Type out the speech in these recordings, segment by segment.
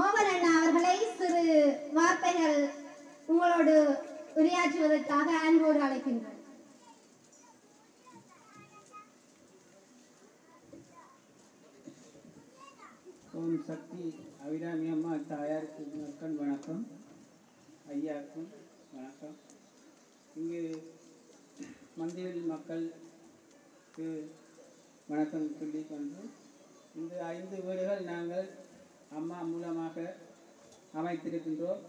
மோகன் அண்ணா அவர்களை சிறு வார்த்தைகள் உங்களோடு உரையாற்றுவதற்காக அன்போடு அழைக்கின்றேன். ஓம் சக்தி அபிராமி அம்மா தாயாருக்கு மக்கள் வணக்கம், ஐயாவுக்கும் வணக்கம். இங்கு மந்தியில் மக்களுக்கு வணக்கம் சொல்லிக்கொண்டு இந்த 5 வீடுகள் நாங்கள் அம்மா மூலமாக அமைத்திருக்கின்றோம்.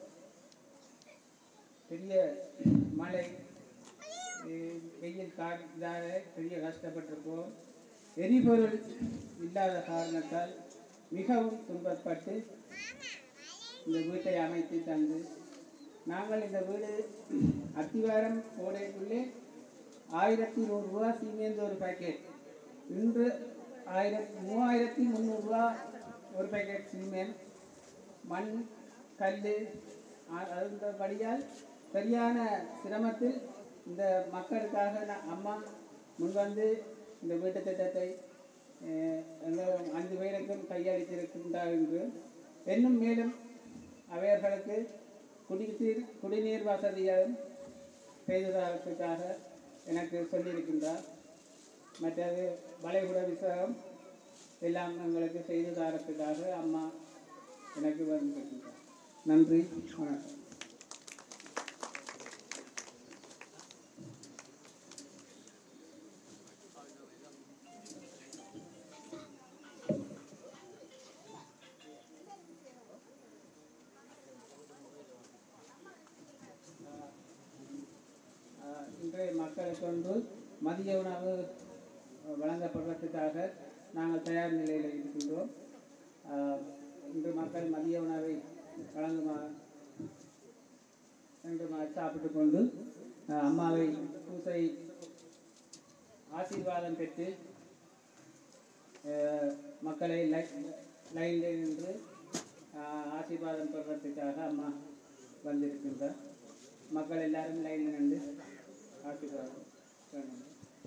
பெரிய மழை வெயில் காலத்தால் பெரிய கஷ்டப்பட்டிருக்கோம். எரிபொருள் இல்லாத காரணத்தால் மிகவும் துன்பப்பட்டு இந்த வீட்டை அமைத்து தந்து நாங்கள் இந்த வீடு அத்திவாரம் கோடைக்குள்ளே 1100 ரூபா சீமேந்து ஒரு பேக்கெட், இன்று 3300 ரூபா ஒரு பேக்கெட் சீமெண்ட், மண் கல் அதன்படியால் சரியான சிரமத்தில் இந்த மக்களுக்காக அம்மா முன்வந்து இந்த வீட்டு திட்டத்தை 5 பேருக்கும் கையளித்திருக்கின்றார் என்று இன்னும் மேலும் அவர்களுக்கு குடிநீர் வசதியும் செய்ததற்காக எனக்கு சொல்லியிருக்கின்றார். மற்றது வளைகுட விசாகம் எல்லாம் எங்களுக்கு செய்து தரத்துக்காக அம்மா எனக்கு வந்திருக்கின்றார். நன்றி, வணக்கம். இன்றைய மக்களுக்கு வந்து மதிய உணவு வழங்கப்படுவதற்காக நாங்கள் தயார் நிலையில் இருக்கின்றோம். இன்று மக்கள் மதிய உணவை சாப்பிட்டு கொண்டு அம்மாவை பூசை ஆசீர்வாதம் பெற்று மக்களை லைனில் நின்று ஆசீர்வாதம் பெறுவதற்காக அம்மா வந்திருக்கின்றார். மக்கள் எல்லாரும் லைனில் நின்று ஆசீர்வாதம் வேணும்.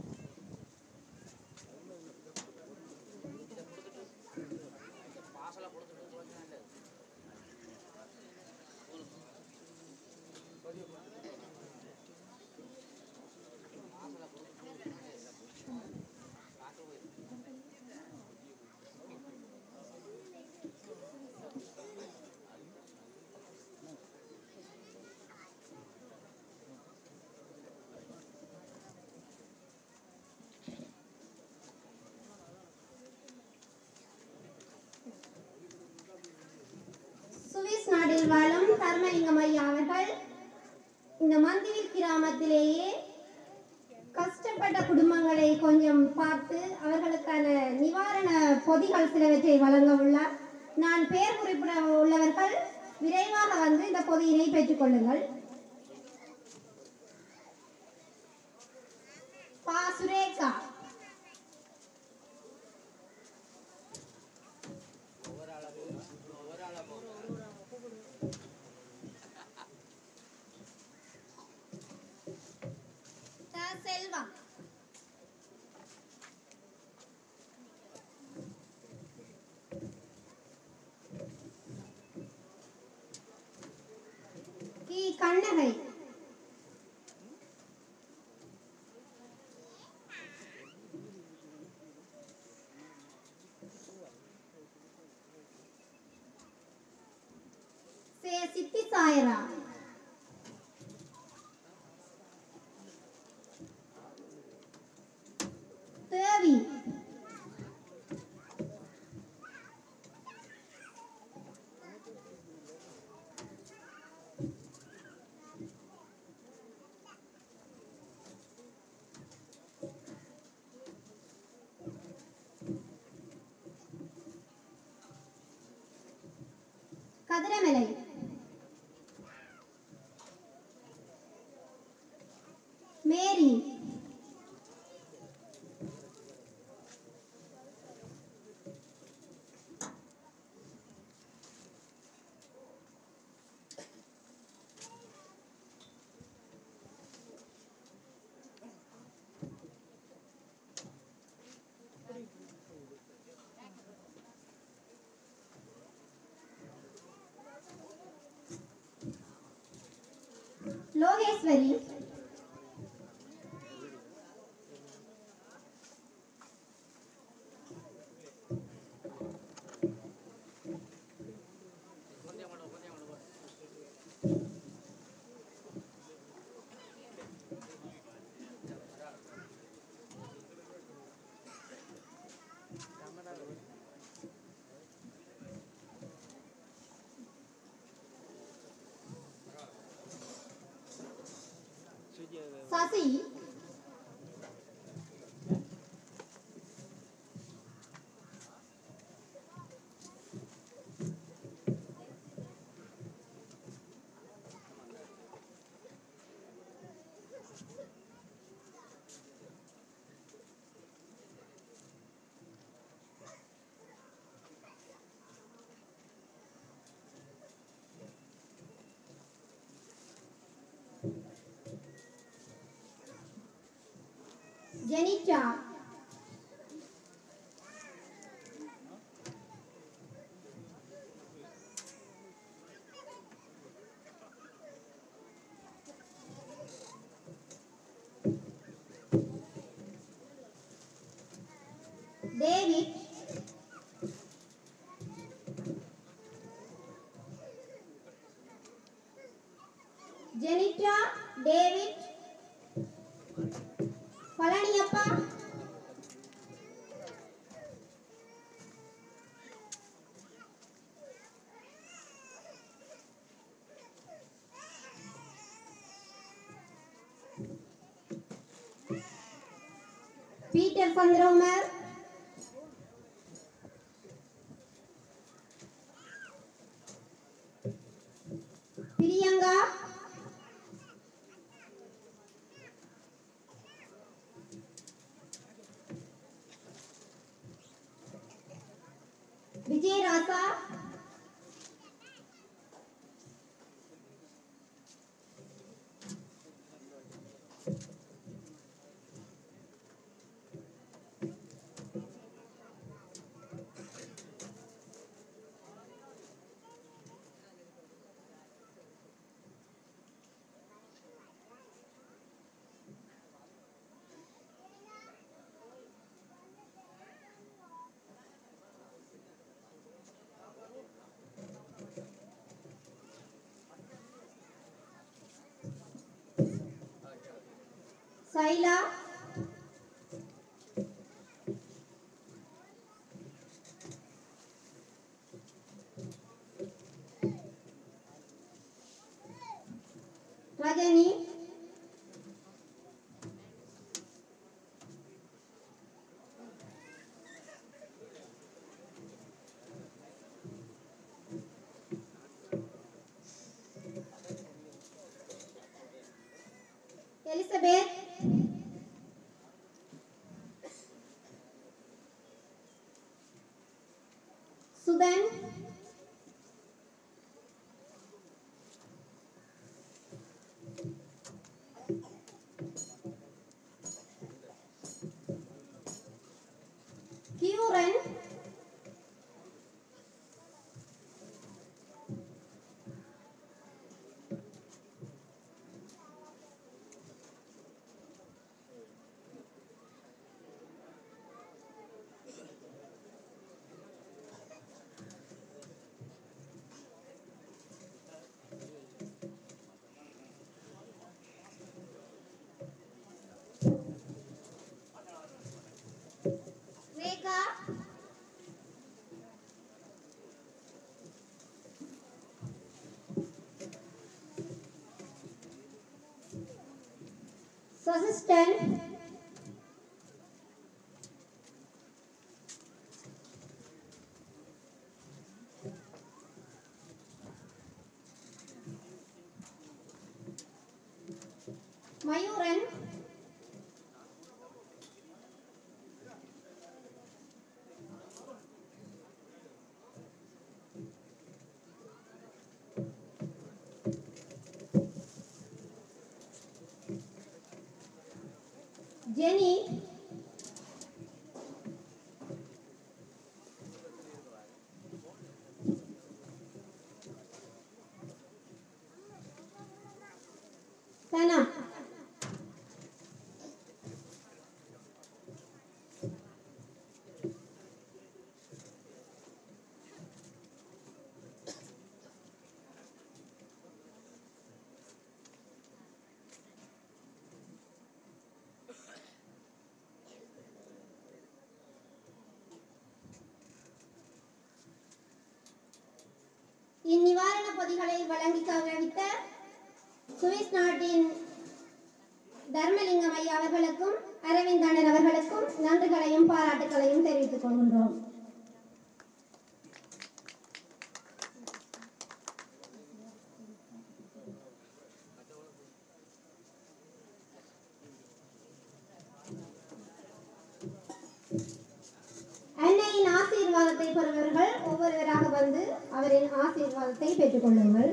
சுவிஸ் நாட்டில் வாழும் தர்மலிங்கம் ஐயா அவர்கள் இந்த மந்திவில் கிராமத்திலேயே கஷ்டப்பட்ட குடும்பங்களை கொஞ்சம் பார்த்து அவர்களுக்கான நிவாரண பொதிகள் சிலவற்றை வழங்க உள்ளார். நான் பெயர் குறிப்பிட உள்ளவர்கள் விரைவாக வந்து இந்த பொதியினை பெற்றுக் கொள்ளுங்கள். பா சுரேகா, செல்வா, கி கண்ணகை, சே சித்தி Saira, Devi, Kathiramalai, Mary, Logeswari, Sasi, Jenita, David, Jenita, David, Palaniappa, Peter Chandrakumar, Priyanka, Vijayarasa, Saila, Rajini, Elizabeth, Suthan, கியூரன், ரேகா, சசிஸ்டன், மயூரன், ஜெனி, சனா இந்நிவாரண பொதிகளை வழங்கி கௌரவித்த சுவிஸ் நாட்டின் தர்மலிங்கம் ஐயா அவர்களுக்கும் அரவிந்தண்ணன் அவர்களுக்கும் நன்றிகளையும் பாராட்டுகளையும் தெரிவித்துக் கொள்கின்றோம். அன்னையின் ஆசீர்வாதத்தை பெறுபவர்கள் ஒவ்வொருவராக வந்து அவரின் ஆசீர்வாதத்தை பெற்றுக் கொள்ளுங்கள்.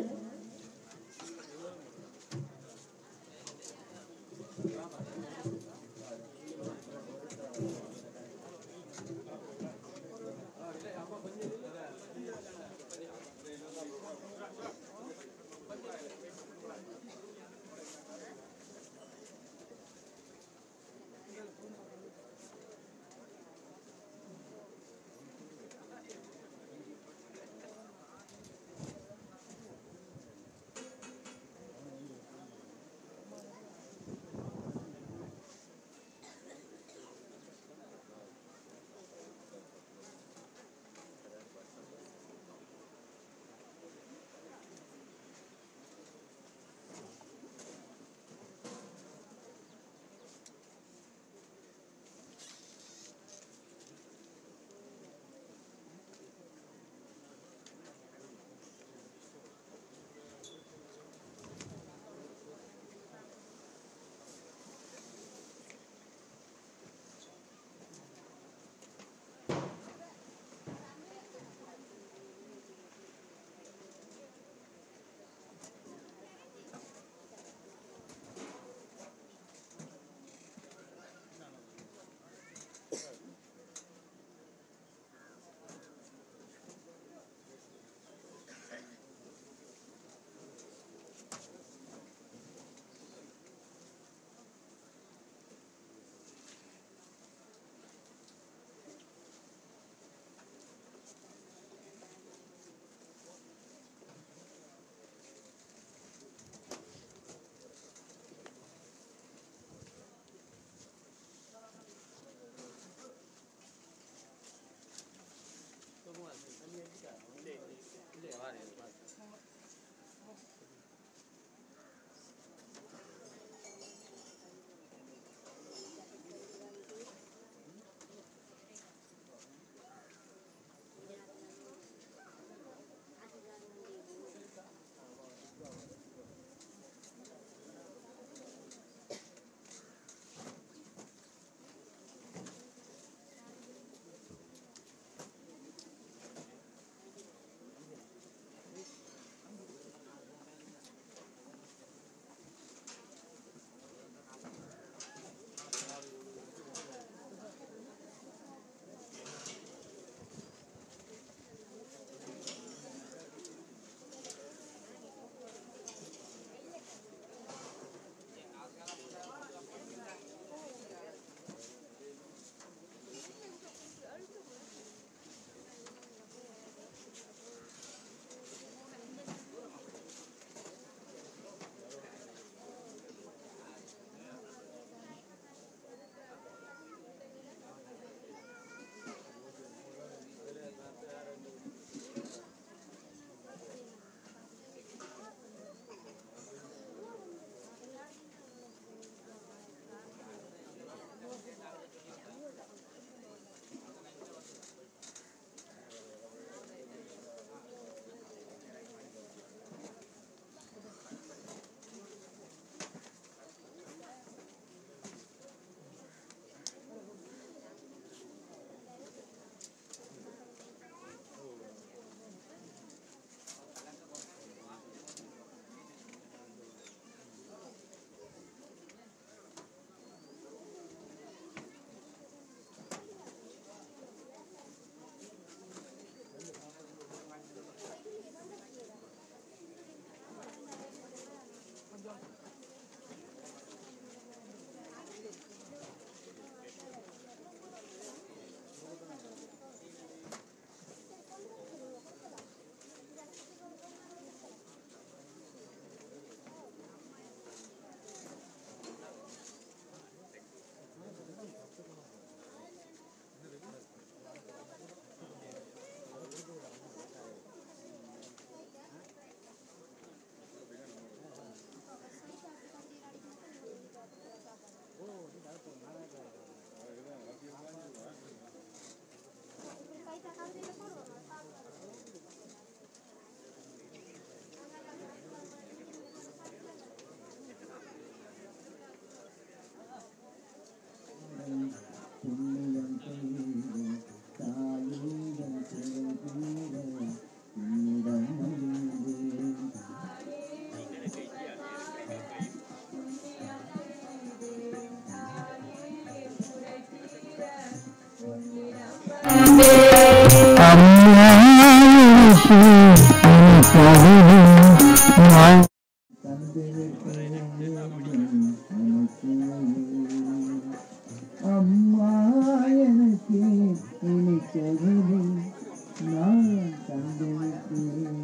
அம்மா எனக்கு நினைத்தது நான் கண்டுவிட்டேன்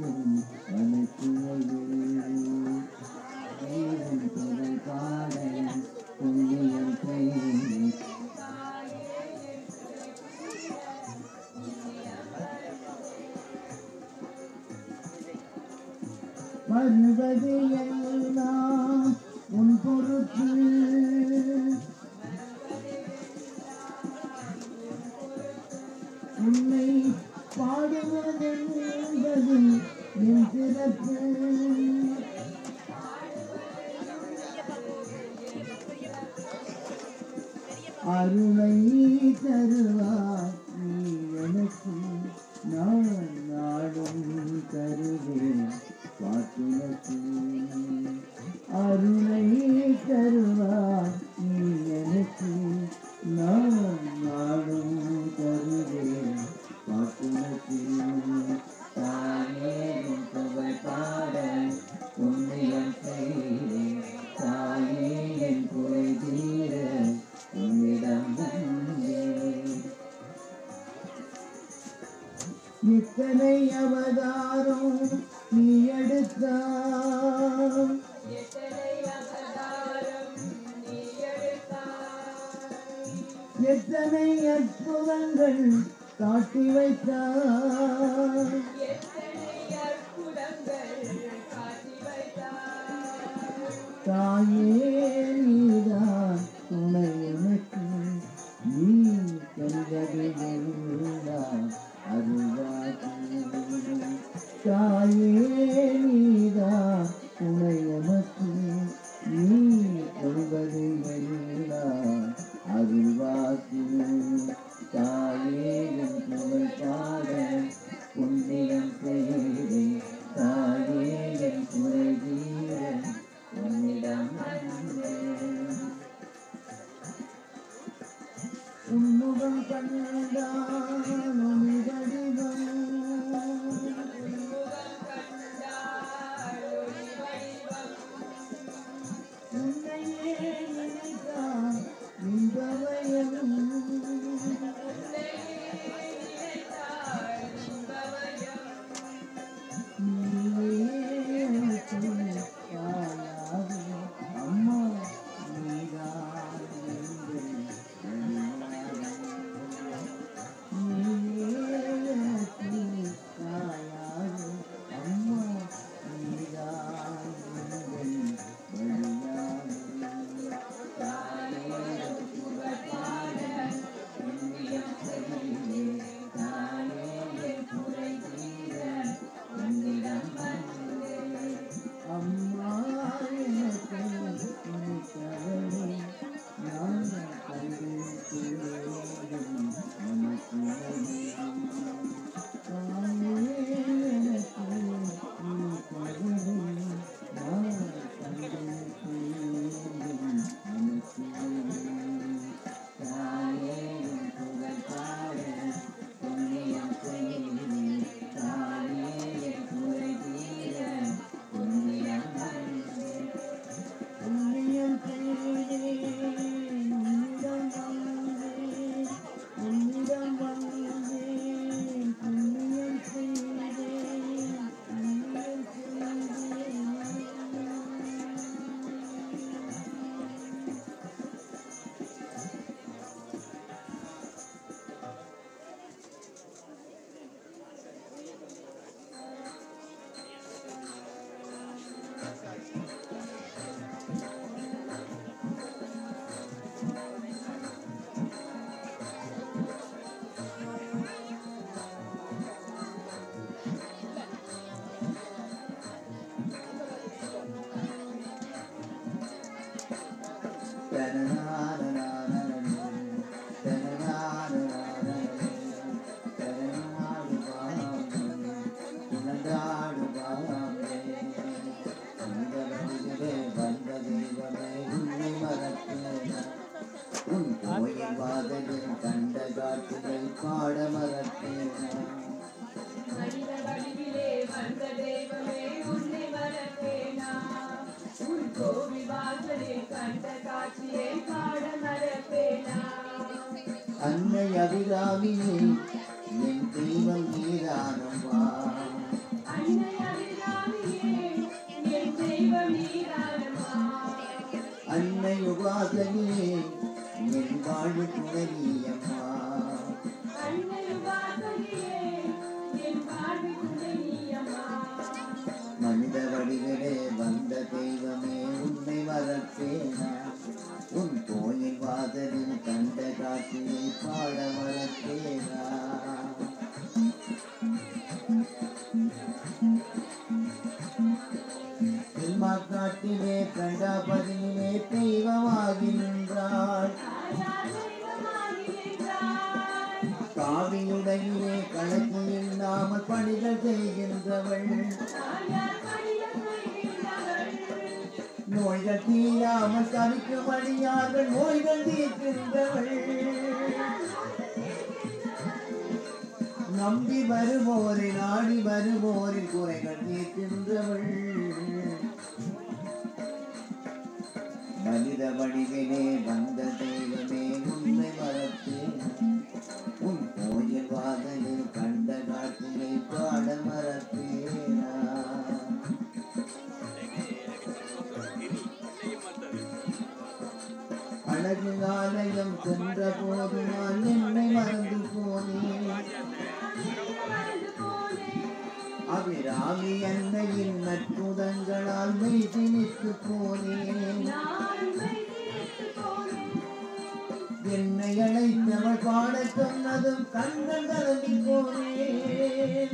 புகழ் பாட புண்ணியம் செய்தேன். வருவது எல்லாம் உன் பொறுப்பு உன்னை பாடுவதென்பது என் சிறப்பு அருளை தருவாய் நீ எனக்கு நான் நாடும் தருவேன் பாட்டுனக்கு அருளை தருவாய் நீ எனக்கு நான் நாடும் தருவேன் பாட்டுனக்கு தானே புகழ் பாட புண்ணியம் செய்தேன் தாயே என் குறை தீர உன்னிடம் வந்தேன். இத்தனை அவதாரம் நீ எடுத்தாய் எத்தனை அற்புதங்கள் காட்டி வைத்தாய் தாயே நீதான் துணை எனக்கு நீ கண்டது எல்லாம் அருள்வாக்கு தாயே நீதான் துணை எனக்கு நீ சொல்வது எல்லாம் அருள்வாக்கு தாயே என் புகழ் பாட புண்ணியம் செய்தேன் தாயே என் குறை தீர உன்னிடம் வந்தேன். உன்முகம் கண்டான் உன்னிடம் உன்னையே நினைத்தான் இன்பமயம் அம்மா நீதான் கண்ட காட்சிகள் பாட மறப்பேனா மனித வடிவிலே வந்த தெய்வமே உன்னை மறப்பேனா அன்னை அபிராமியே என் தெய்வம் நீதானம்மா அன்னை உபாசகியே என் வாழ்வு துணையம்மா மனித வடிகளே வந்த தெய்வமே உன்னை மறப்பேனா உன் கோயில் வாதலில் கண்ட காட்சியை பாட மறப்பேனா காட்டிலே கண்டாபதியிலே தெய்வமாகி நின்றாள் காவியுடையிலே கணக்கு இல்லாமல் பணிகள் செய்கின்றவள் நோய்கள் தீயாமல் தவிக்கும் அடியார்கள் நோய்கள் தீர்க்கின்றவள் நம்பி வருவோரை நாடி வருவோரின் குறைகள் தீர்க்கின்றவள் மனித வடிவிலே வந்த தெய்வமே உன்னை மறப்பேன் உன் கோயில் வாதலில் கண்ட காட்சியை பாட மறப்பேனா அழகு ஆலயம் சென்ற போது நான் என்னை மறந்து போனேன் அபிராமி அன்னையின் நற்புதங்களால் மெய் திணித்து போனேன் என்னை அழைத்தவள் பாட சொன்னதும் கண்கள் கலங்கி போனேன்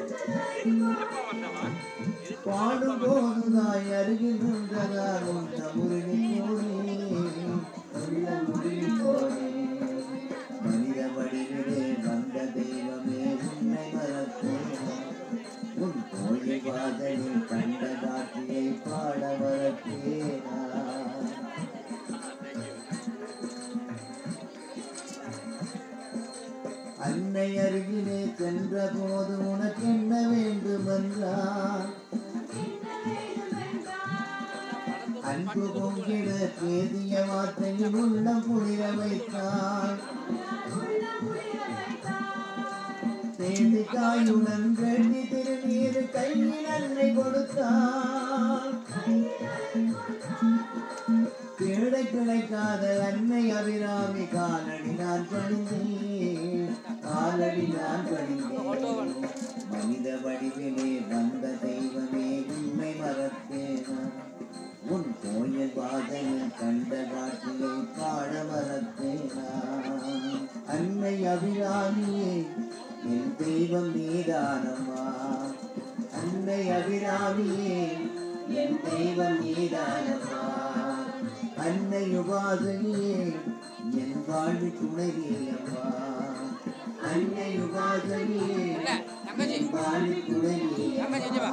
பாடும் போதுதாய் அருகில் நின்றதால் உள்ள முருகி போனேன் உள்ள முருகி போனேன் மனித வடிவிலே வந்த தெய்வமே உன்னை மறப்பேன் உன் கோயில் வாதலில் கண்ட காட்சியை பாட மறப்பேனா அன்னை அருகிலே சென்ற போது உனக்கு என்ன வேண்டும் என்றார் அன்பு பொங்கிட பேசிய வார்த்தையில் உள்ளம் குளிர வைத்தார் தேதிக்காயுடன் வேண்டி திருநீர் கையில் அன்னை கொடுத்தார் தேடை கிடைக்காத அன்னை அபிராமி காலடி நான் பணிந்தேன் காலடி நான் பணிந்தேன் மனித வடிவிலே வந்த தெய்வமே உன்னை மறப்பேனா உன் கோயில் வாதலில் கண்ட காட்சியை பாட மறப்பேனா அன்னை அபிராமியே என் தெய்வம் நீதானம்மா அன்னை அபிராமியே என் தெய்வம் நீதானம்மா அன்னை உபாசகியே என் வாழ்வு துணையம்மா அன்னை உபாசகியே என் வாழ்வு துணையம்மா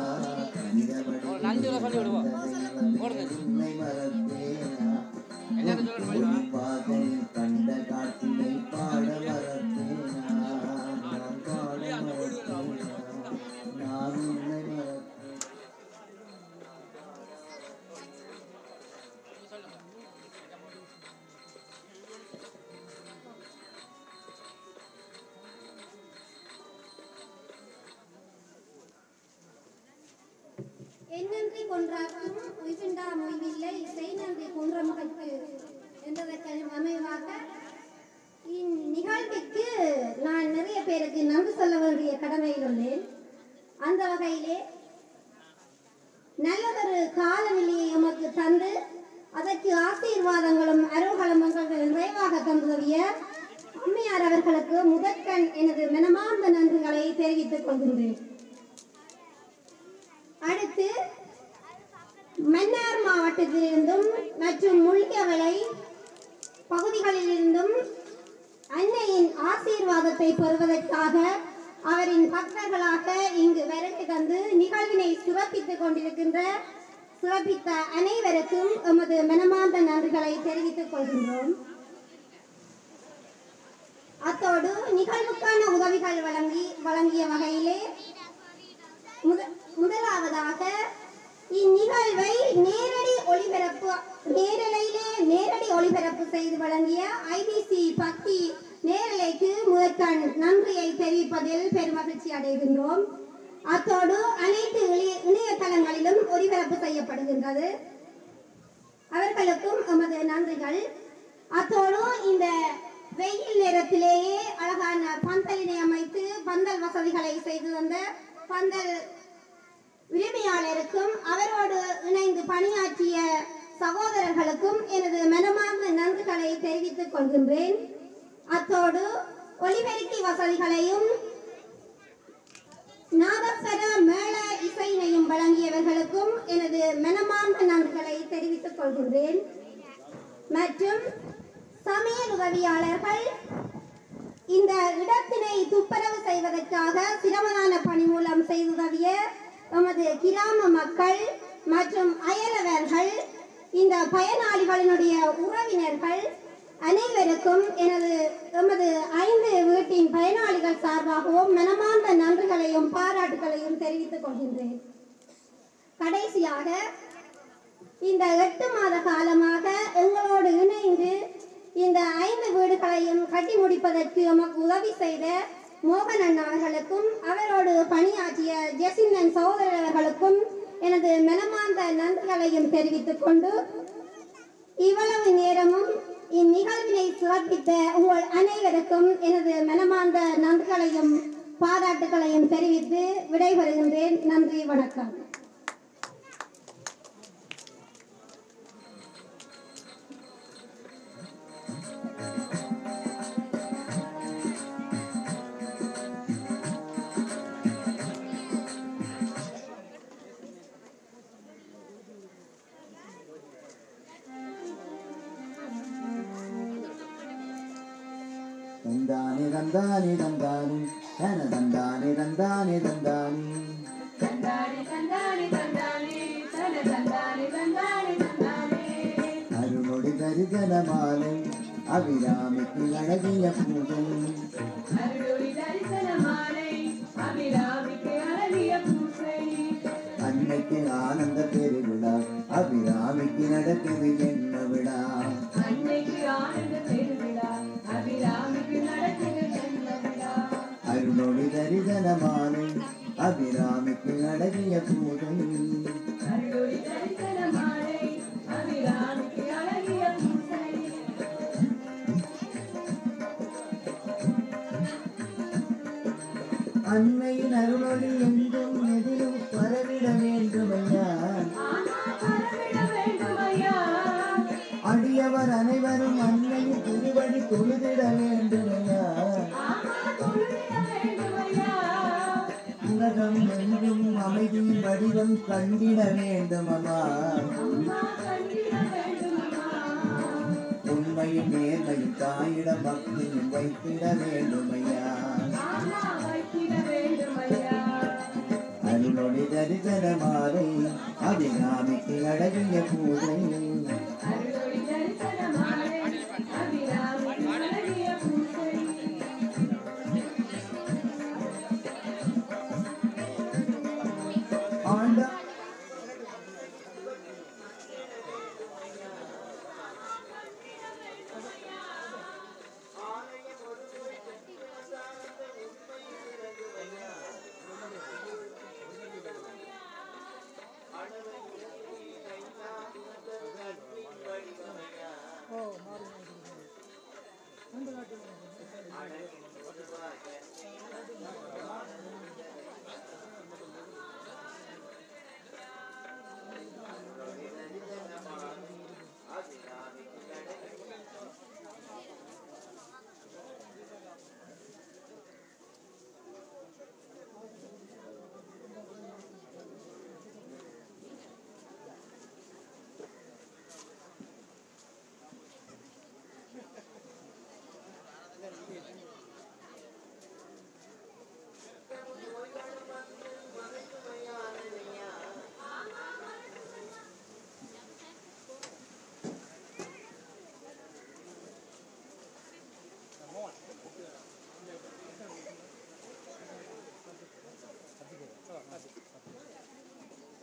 உன்னை மறப்பேனா பாதையில் கண்ட காட்சியை பாட மறப்பேனா நான் பாட மறப்பேனா நான் உன்னை மறப்பேன் என்னன்றி கொன்றாக்கும் உய்விண்டா மொய்வில்லை இசை நன்றி குன்றமகற்கு என்றதற்கு அமைவாக இந்நிகழ்விற்கு நான் நிறைய பேருக்கு நன்றி சொல்ல வேண்டிய கடமையில் உள்ளேன். அந்த வகையிலே நல்லதொரு காலநிலையை எமக்கு தந்து அதற்கு ஆசீர்வாதங்களும் அருள்களங்கள் நிறைவாக தந்துவிய அம்மையார் அவர்களுக்கு முதற்கண் எனது மனமார்ந்த நன்றிகளை தெரிவித்துக் கொள்கின்றேன். அடுத்து மன்னார் மாவட்டத்திலிருந்தும் மற்றும் முள்ளியவளை பகுதிகளிலிருந்தும் அன்னையின் ஆசீர்வாதத்தை பெறுவதற்காக அவரின் பக்தர்களாக இங்கு வருகை தந்து நிகழ்வினை சிறப்பித்த அனைவருக்கும் எமது மனமார்ந்த நன்றிகளை தெரிவித்துக் கொள்கின்றோம். அத்தோடு நிகழ்வுக்கான உதவிகள் வழங்கிய வகையிலே முதலாவதாக இந்நிகழ்வை நேரலை ஒளிபரப்பு செய்து வழங்கிய ஐபிசி பக்தி நேரலைக்கு முதற்கண் நன்றியை தெரிவிப்பதில் பெருமகிழ்ச்சி அடைகின்றோம். அத்தோடு அனைத்து இணையதளங்களிலும் ஒளிபரப்பு செய்யப்படுகின்றது. அவர்களுக்கும் எமது நன்றிகள். அத்தோடு இந்த வெயில் நேரத்திலேயே அழகான பந்தலினை அமைத்து பந்தல் வசதிகளை செய்து வந்த பந்தல் உரிமையாளருக்கும் அவரோடு இணைந்து பணியாற்றிய சகோதரர்களுக்கும் எனது மனமார்ந்த நன்றிகளை தெரிவித்துக் கொள்கின்றேன். அத்தோடு ஒலிபெருக்கி வசதிகளையும் நாதஸ்வர மேள இசையினையும் வழங்கியவர்களுக்கும் எனது மனமார்ந்த நன்றிகளை தெரிவித்துக் கொள்கின்றேன். மற்றும் சமையல் உதவியாளர்கள் இந்த இடத்தினை துப்புரவு செய்வதற்காக சிரமதான பணி மூலம் செய்துதவிய எமது கிராம மக்கள் மற்றும் அயலவர்கள், இந்த பயனாளிகளினுடைய உறவினர்கள் அனைவருக்கும் எமது 5 வீட்டின் பயனாளிகள் சார்பாகவும் மனமார்ந்த நன்றிகளையும் பாராட்டுகளையும் தெரிவித்துக் கொள்கின்றேன். கடைசியாக இந்த 8 மாத காலமாக எங்களோடு இணைந்து இந்த 5 வீடுகளையும் கட்டி முடிப்பதற்கு எமக்கு உதவி செய்த மோகன் அண்ணா அவர்களுக்கும் அவரோடு பணியாற்றிய ஜெசிந்தன் சகோதரர்களுக்கும் எனது மனமார்ந்த நன்றிகளையும் தெரிவித்துக் கொண்டு இவ்வளவு நேரமும் இந்நிகழ்வினை சிறப்பித்த உங்கள் அனைவருக்கும் எனது மனமார்ந்த நன்றிகளையும் பாராட்டுகளையும் தெரிவித்து விடைபெறுகின்றேன். நன்றி, வணக்கம். தந்தானே தந்தானே தந்தானே தன தந்தானே தந்தானே தந்தானே தந்தானே தந்தானே தந்தானே தன தந்தானே தந்தானே தந்தானே அருளொடி தரிசன மாலை அபிராமிக்கு அழகிய பூஜை அருளொளி தரிசன மாலை அபிராமிக்கு அழகிய பூசை அன்னைக்கு ஆனந்த பெருவிழா அபிராமிக்கு நடக்குது என்ன விழா அன்னைக்கு ஆனந்த பெருவிழா அபிராமிக்கு நடக்குது ஜென்ம விழா அருளொடி தரிசன மாலை அபிராமிக்கு அழகிய பூஜை அருளொளி தரிசன மாலை அபிராமிக்கு அழகிய பூசை அன்னையின் அருளொளி எங்கும் எதிலும் பரவிட வேண்டுமையா பரவிட வேண்டுமையா அடியவர் அனைவரும் அன்னையின் திருவடி தொழுதிட வேண்டுமையா தொழுதிட வேண்டுமையா உலகம் எங்கும் அமைதி வடிவம் கண்டிட வேண்டுமமா அம்மா கண்டிட வேண்டுமம்மா உண்மையும் நேர்மையும் தாயிடம் பக்தியும் வைத்திட வேண்டுமையா ஆமா வைத்திட வேண்டுமையா அருளொளி தரிசன மாலை அபிராமிக்கு அழகிய பூஜை அருளொளி தரிசன மாலை அபிராமிக்கு அழகிய பூசை ஆண்ட